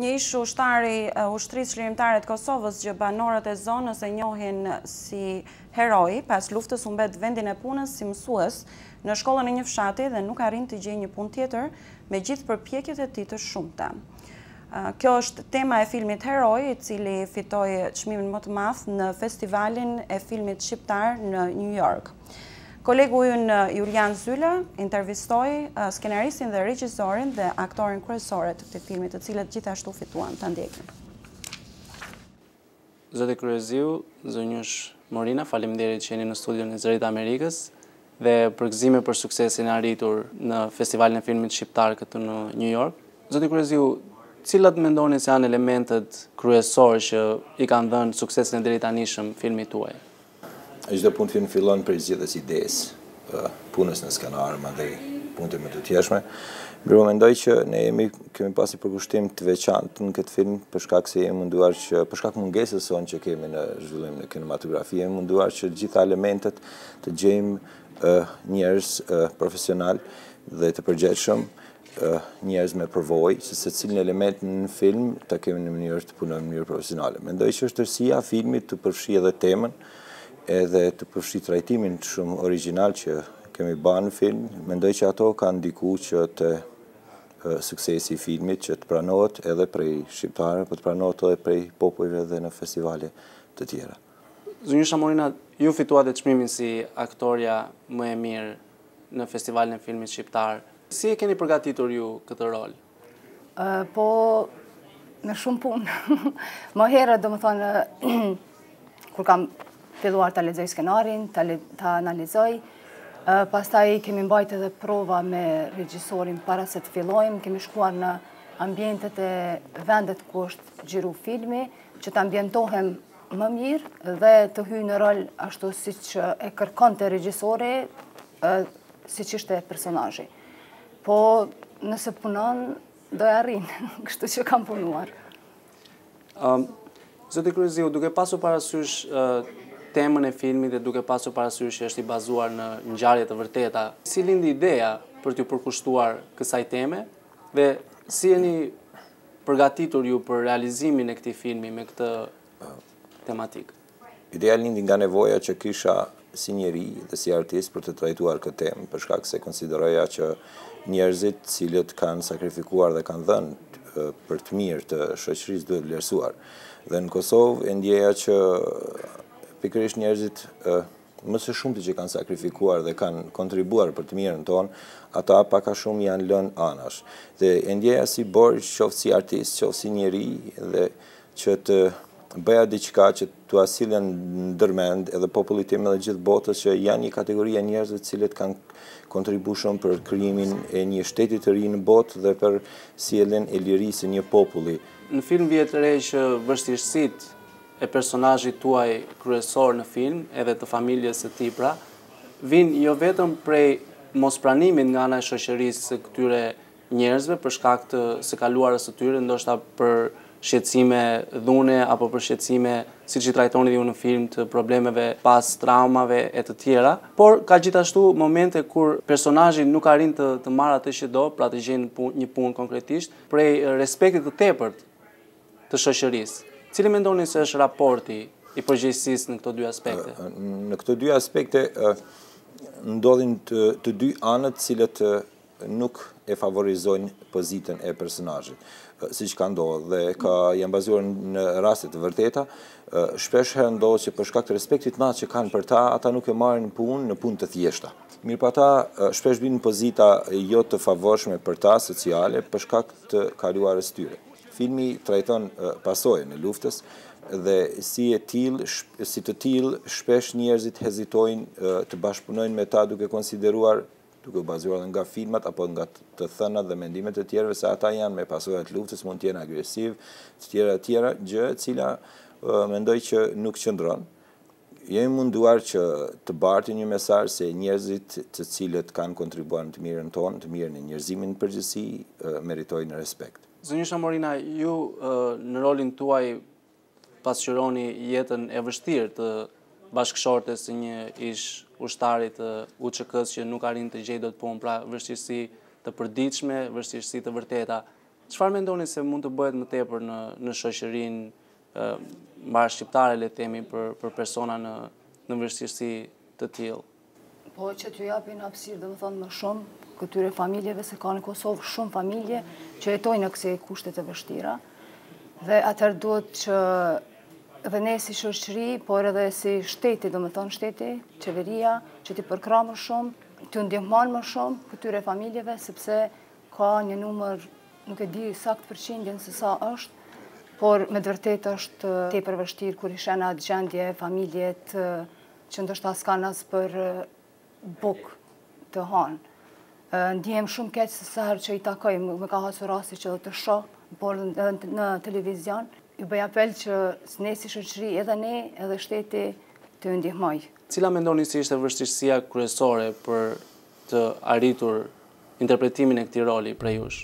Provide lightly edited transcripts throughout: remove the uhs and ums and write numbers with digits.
Një ish ushtari ushtrisë çlirimtare të Kosovës që banorët e zonës e njohin si heroi, pas luftës u mbet vendin e punës si mësues në shkollën e një fshati dhe nuk arrin të gjejë një punë tjetër me gjithë përpjekjet e tij të shumta. Kjo është tema e filmit Heroi, I cili fitoi çmimin më të madh në festivalin e filmit shqiptar në New York. Kolegu ynë Julian Zyla intervistoi skenaristin dhe regjisorin dhe aktorin kryesore të këtij filmi, të cilët gjithashtu fituan. Ta ndjekim. Zoti Kryeziu, zonjush Morina, faleminderit që jeni në studion e Zërit Amerikës dhe përgëzime për suksesin e arritur në festivalin e filmit shqiptar këtu në New York. Zoti Kryeziu, cilat mendoni se janë elementet kryesorë që I kanë dhënë suksesin e deri tanishëm filmit tuaj? Çdo punë film fillon për zgjedhjes idesë, punës në skenar, madje punët më të tjershme. Mirë, mendoj që ne kemi pasi përkushtim të veçantë në këtë film për shkak se jemi munduar që për shkak mungesës sonë që kemi në zhvillim në kinematografi, jemi munduar që gjitha elementet të gjejmë njerëz profesional dhe të përgjithshëm, njerëz me përvojë, që secilin element në film ta kemi në mënyrë të punojmë në mënyrë profesionale. Mendoj që është rësia e filmit të përfshijë edhe temën edhe të përfshijë trajtimin shumë origjinal që kemi bërë në film. Mendoj që ato kanë ndikuar që të suksesi I filmit që të pranohet edhe prej shqiptarëve, por të pranohet edhe prej popujve dhe në festivale të tjera. Zonjusha Morina, ju fituat çmimin si aktoria më e mirë në festivalin e filmit shqiptar. Si e keni përgatitur ju këtë rol? Po, në shumë punë. Më herët, domethënë, kur kam filluar ta lexoj skenarin, ta analizoj, pastaj kemi mbajtur edhe prova me regjisorin para se të fillojmë, kemi shkuar në ambientet e vendet ku është xhiru filmi, që të ambientohem më mirë dhe të hyj në rol ashtu siç e kërkonte regjisori, siç ishte personazhi. Po, nëse punon, do e arrin, kështu që kam punuar. Zoti Kryeziu, duke pasur parasysh temën e filmit dhe duke pasur parasysh që është I bazuar në ngjarje të vërteta, si lindi ideja për t'ju përkushtuar kësaj teme dhe si jeni përgatitur ju për realizimin e këtij filmi me këtë tematikë? Ideja lindi nga nevoja që kisha si njeri dhe si artist për të trajtuar këtë temë, për shkak se konsideroja që njerëzit cilët kanë sakrifikuar dhe kanë dhënë për të mirë të shoqërisë duhet vlerësuar. Dhe në Kosovë e ndjeja që pikërisht njerëzit më së shumti që kanë sakrifikuar dhe kanë kontribuar për të mirën tonë, ata pak a shumë janë lënë anash. Dhe e ndjeja si borxh, qoftë si artist, qoftë si njeri, dhe që të bëja diçka që t'u asillen ndërmend edhe popullit tim edhe gjithë botës që janë një kategori e njerëzve të cilët kanë kontribuar shumë për krijimin e një shteti të ri në botë dhe për sjelljen e lirisë së një populli. Në film vjet re që vështirësitë e personazhit tuaj kryesor në film, edhe të familjes së tij pra, vinë jo vetëm prej mospranimit nga ana e shoqërisë së këtyre njerëzve për shkak të së kaluarës së tyre, ndoshta për shqetësime dhune apo për shqetësime, siç I trajtoni ju në film, të problemeve pas traumave e të tjera, por ka gjithashtu momente kur personazhi nuk arrin të marrë atë që do, pra të gjejë një punë konkretisht, prej respektit të tepërt të shoqërisë. Cili mendoni se është raporti I përgjegjësisë në këto dy aspekte? Në këto dy aspekte ndodhin të dy anët cilët nuk e favorizojnë pozitën e personazhit. Siç ka ndodhur dhe janë bazuar në raste të vërteta, shpesh herë ndodh që për shkak të respektit të madh që kanë për ta, ata nuk e marrin në punë të thjeshta. Mirë, po ata shpesh vinë në pozita jo të favorshme për ta sociale për shkak të kaluarës tyre. Filmi trajton pasojën e luftës dhe si të tillë shpesh njerëzit hezitojnë të bashkëpunojnë me ta duke konsideruar, duke bazuar nga filmat apo nga të thënat dhe mendimet e tjerëve se ata janë me pasojat e luftës, mund të jenë agresiv, të tjera, gjë e cila mendoj që nuk qëndron. Jemi munduar që të bartim një mesazh se njerëzit të cilët kanë kontribuar në të mirën tonë, të mirën e njerëzimit në përgjithësi, meritojnë respekt. Zonjusha Morina, ju në rolin tuaj pasqyroni jetën e vështirë të bashkëshortes së një ish ushtari të UÇK-s që nuk arrin të gjejë dot punë, pra vështirësi të përditshme, vështirësi të vërteta. Çfarë mendoni se mund të bëhet më tepër në shoqërinë mbar shqiptare, le të themi, për persona në vështirësi të tillë? Po që t'ju japin hapësirë, domethënë më shumë këtyre familjeve, se ka në Kosovë shumë familje që jetojnë në kësaj kushte të vështira. Dhe atëherë duhet që edhe ne si shoqëri, por edhe si shteti, domethënë shteti, qeveria, që t'i përkrah më shumë, t'u ndihmon më shumë këtyre familjeve, sepse ka një numër, nuk e di sakt përqindjen se sa është, por me të vërtetë është tepër vështirë kur i shen atë gjendje familjet që ndoshta s'kan as për bukë të hanë. Ndihem shumë keq se sa herë që i takoj, më ka hasur rasti që të shoh, por në televizion, ju bëj apel që ne si shoqëri, edhe ne, edhe shteti të ndihmoj. Cila mendoni se ishte vështirësia kryesore për të arritur interpretimin e këtij roli prej jush?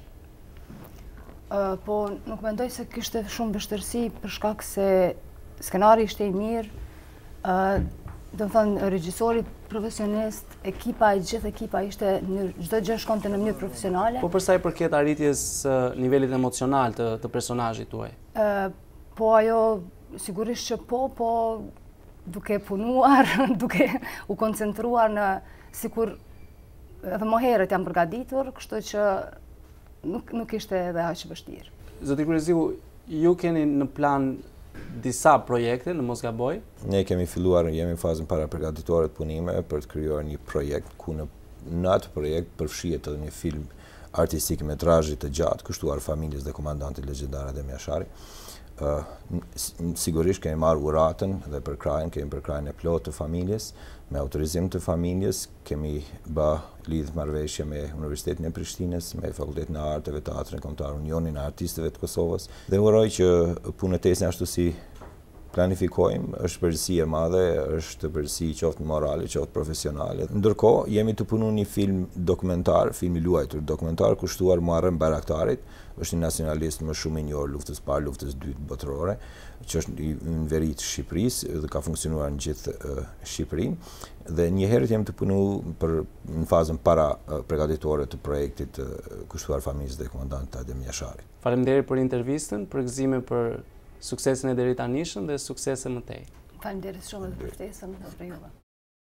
Po nuk mendoj se kishte shumë vështirësi për shkak se skenari ishte i mirë, do të thënë regjisori profesionist, gjithë ekipa ishte çdo gjë shkonte në mënyrë profesionale. Po për sa i përket arritjes nivelit emocional të personazhit tuaj? Po ajo sigurisht që po duke punuar, duke u koncentruar në sikur edhe më herët jam përgatitur, kështu që nuk ishte edhe aq vështirë. Zoti Kurreziu, ju keni në plan disa projekte, në mos gaboj? Ne jemi në fazën para përgatitore të punime për të krijuar një projekt ku në atë projekt përfshihet edhe një film artistik metrazhi të gjatë kushtuar familjes dhe komandantit legjendar Adem Jashari. Sigurisht kemi marrë uratën dhe kemi përkrajën e plotë të familjes, me autorizim të familjes, kemi lidhë marrëveshje me Universitetin e Prishtinës, me Fakultetin e Arteve, Teatrin Kombëtar, Unionin e Artistëve të Kosovës, dhe uroj që punëtesën ashtu si planifikojmë, është përgjegjësi e madhe, është përgjegjësi qoftë morale, qoftë profesionale. Ndërkohë, jemi të punuar një film dokumentar, film i luajtur, dokumentar kushtuar Muharrem Bayraktarit, është një nacionalist më shumë i njohur luftës parë, luftës dytë botërore, që është në veri të Shqipërisë dhe ka funksionuar në gjithë Shqipërinë. Dhe një herë jemi të punuar në fazën para përgatitore të projektit kushtuar familjes dhe komandantit Adem Jashari. Faleminderit për intervistën, për gëzime për suksesin e deri tanishëm dhe suksese më tej. Faleminderit shumë për ftesën, për juve.